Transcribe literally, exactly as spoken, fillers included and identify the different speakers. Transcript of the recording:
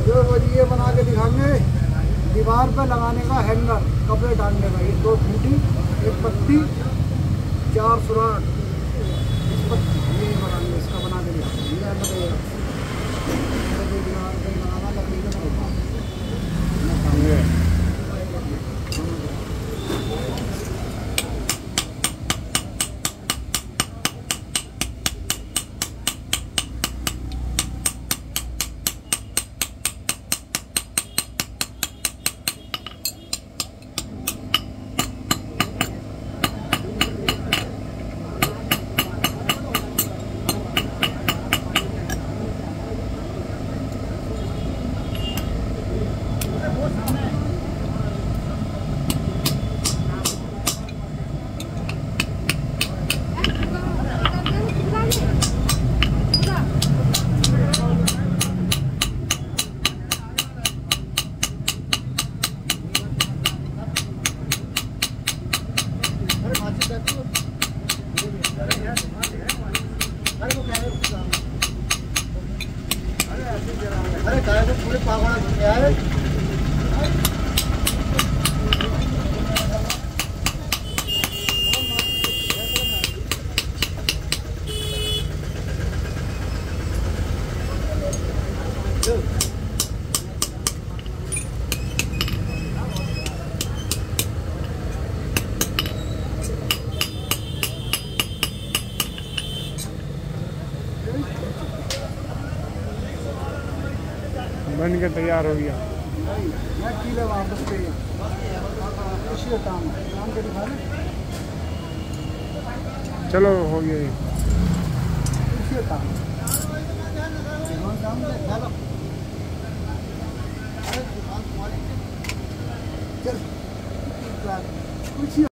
Speaker 1: जो वो ये बना के दिखाएंगे, दीवार पे लगाने का हैंगर, कपड़े डालने का। ये दो खूंटी, एक पत्ती, चार सुराख, इस पत्ती ये बनाएंगे, इसका बना के दिखाएंगे। ये बताइएगा दीवार पे लगाना लकड़ी का अरे काय तो पूरे पागल यार।
Speaker 2: बन के तैयार हो गया।
Speaker 1: वापस पे
Speaker 2: चलो हो गया
Speaker 1: ये।